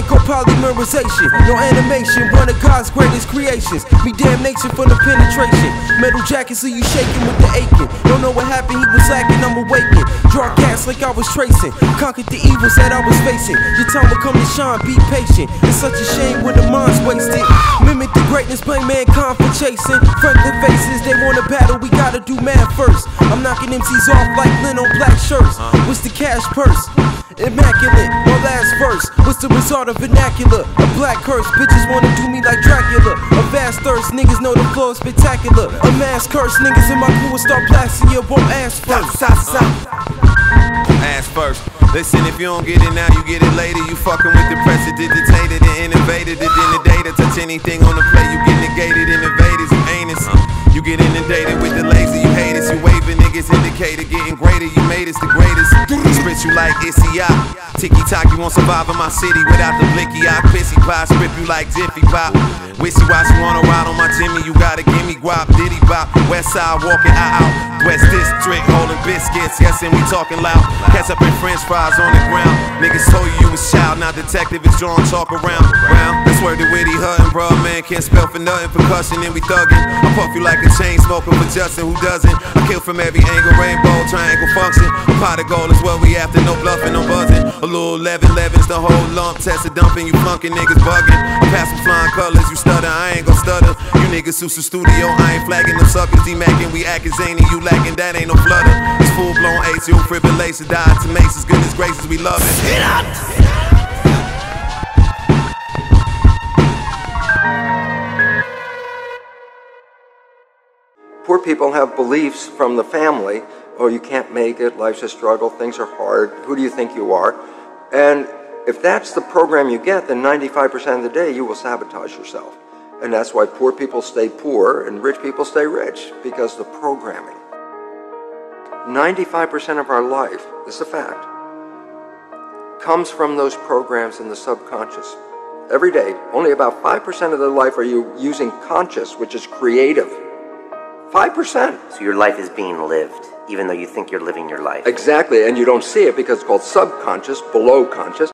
thing called polymerization. No animation, one of God's greatest creations. Me damnation from the penetration. Metal jackets, so you shaking with the aching. Don't know what happened, he was lacking, I'm awakened. Draw gas like I was tracing. Conquered the evils that I was facing. Your time will come to shine, be patient. It's such a shame when the mind's wasted. Mimic the greatness, blame mankind for chasing. Franklin faces, they wanna battle, we gotta do math first. I'm knocking MCs off like Lynn on black shirts. What's the cash purse? Immaculate, my last verse. What's the result of vernacular? A black curse, bitches wanna do me like Dracula. A vast thirst, niggas know the flow is spectacular. A mass curse, niggas in my crew will start blasting you, won't ask first. Ask first. Listen, if you don't get it now, you get it later. You fucking with the prestidigitated and innovated it in the data. Touch anything on the play, you get negated. Innovators, you anus. You get inundated with the lazy, you haters. You waving niggas indicator, getting greater. You made us the greatest. Spit you like Issy-I. Tiki-Tok, you won't survive in my city without the blicky eye. Pissy pie, strip you like Jiffy Pop. Wishy-washy, wanna ride on my Jimmy, you gotta gimme guap. Diddy bop, west side walking out. West District, holding biscuits, yes, and we talking loud. Catch up in French fries on the ground. Niggas told you was child, now detective is drawing talk around. That's where the witty huttin', bro, man, can't spell for nothing. Percussion and we thuggin'. I puff you like a chain smoker for Justin, who doesn't? I kill from every angle, rainbow, triangle function. A pot of gold is what we after, no bluffing, no buzzing. A little 11-11's the whole lump, test of dumping, you flunking, niggas bugging. I pass some flying colors, you stutter, I ain't gon' stutter. You niggas who's the studio, I ain't flagging them suckers, D-macking, we acting zany, you lacking, that ain't no flutter. It's full-blown atrial fibrillation, died to maces, goodness gracious, we love it. Get up! Poor people have beliefs from the family. Oh, you can't make it, life's a struggle, things are hard, who do you think you are? And if that's the program you get, then 95% of the day you will sabotage yourself. And that's why poor people stay poor and rich people stay rich, because the programming. 95% of our life, this is a fact, comes from those programs in the subconscious. Every day, only about 5% of the life are you using conscious, which is creative. 5%. So your life is being lived, even though you think you're living your life. Exactly, and you don't see it because it's called subconscious, below conscious.